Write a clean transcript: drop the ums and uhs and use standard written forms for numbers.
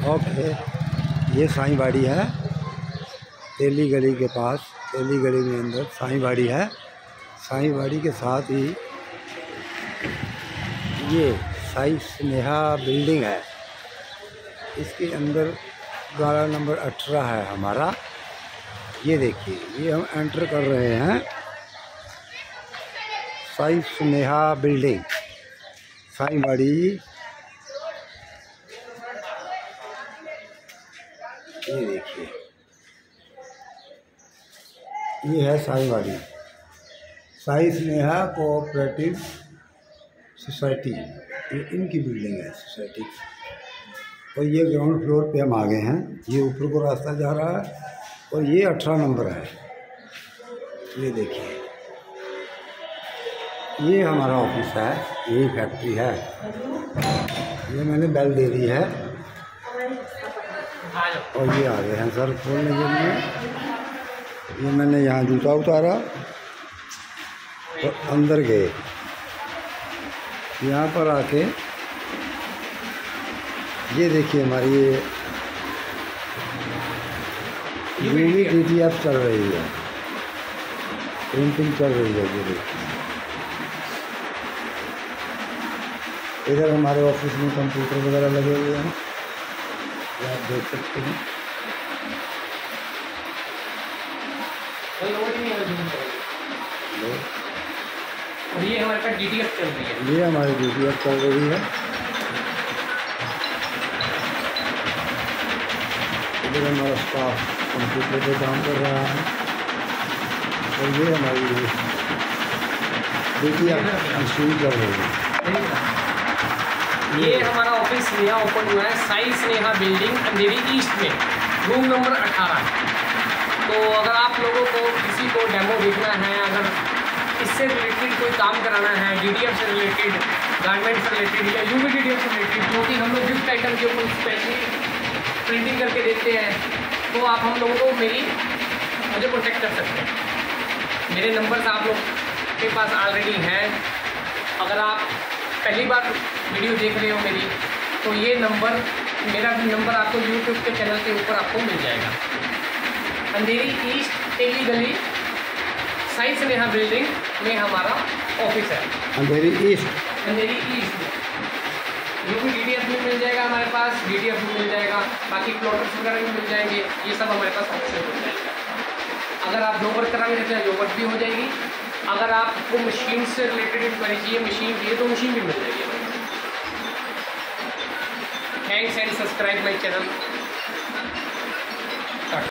Okay, ये साईं बाड़ी है, तेली गली के पास, तेली गली में अंदर साईं बाड़ी है। साईं बाड़ी के साथ ही ये साईं स्नेहा बिल्डिंग है, इसके अंदर द्वारा नंबर 18 है हमारा। ये देखिए, ये हम एंटर कर रहे हैं साईं स्नेहा बिल्डिंग, साईं बाड़ी। ये देखिए, ये है साईं बाड़ी, साईं स्नेहा कोऑपरेटिव सोसाइटी, ये इनकी बिल्डिंग है सोसाइटी। और ये ग्राउंड फ्लोर पे हम आ गए हैं, ये ऊपर को रास्ता जा रहा है और ये 18 नंबर है। ये देखिए, ये हमारा ऑफिस है, यही फैक्ट्री है। ये मैंने बेल दे दी है और ये आ गए हैं सर खोलने के लिए। ये मैंने यहाँ जूता उतारा और अंदर गए, यहाँ पर आके ये देखिए हमारी ये DTF चल रही है, प्रिंटिंग चल रही है। ये देखिए, इधर हमारे ऑफिस में कंप्यूटर वगैरह लगे हुए हैं, ये आप देख सकते हैं। और ये हमारे पास DTF चल रही है, ये हमारी DTF चल रही है। इधर हमारा स्टाफ कंप्यूटर पे काम कर रहा है और ये हमारी DTF मशीन चल रही है। ये हमारा ऑफिस नया ओपन हुआ है साईं स्नेहा बिल्डिंग, अंधेरी ईस्ट में, रूम नंबर 18। तो अगर आप लोगों को किसी को डेमो देखना है, अगर इससे रिलेटेड कोई काम कराना है, DTF से रिलेटेड, गारमेंट से रिलेटेड या UV DTF से रिलेटेड, जो कि हम लोग गिफ्ट आइटम के ऊपर स्पेशली प्रिंटिंग करके देते हैं, तो आप हम लोगों को मुझे कॉन्टेक्ट कर सकते हैं। मेरे नंबर्स आप लोग के पास ऑलरेडी हैं। अगर आप पहली बार वीडियो देख रहे हो मेरी, तो ये नंबर, मेरा नंबर आपको यूट्यूब के चैनल के ऊपर आपको मिल जाएगा। अंधेरी ईस्ट तेली गली साईं स्नेहा बिल्डिंग में हमारा ऑफिस है। अंधेरी ईस्ट में UV DTF भी मिल जाएगा हमारे पास, DTF भी मिल जाएगा, बाकी प्लॉटर्स वगैरह भी मिल जाएंगे। ये सब हमारे पास ऑप्शन मिल जाएगा। अगर आप लो वर्क कराने देते हैं, लो वर्क भी हो जाएगी। अगर आपको मशीन से रिलेटेड इंक्वायरी चाहिए, मशीन चाहिए, तो मशीन भी मिल जाएगी। Thanks and subscribe my channel.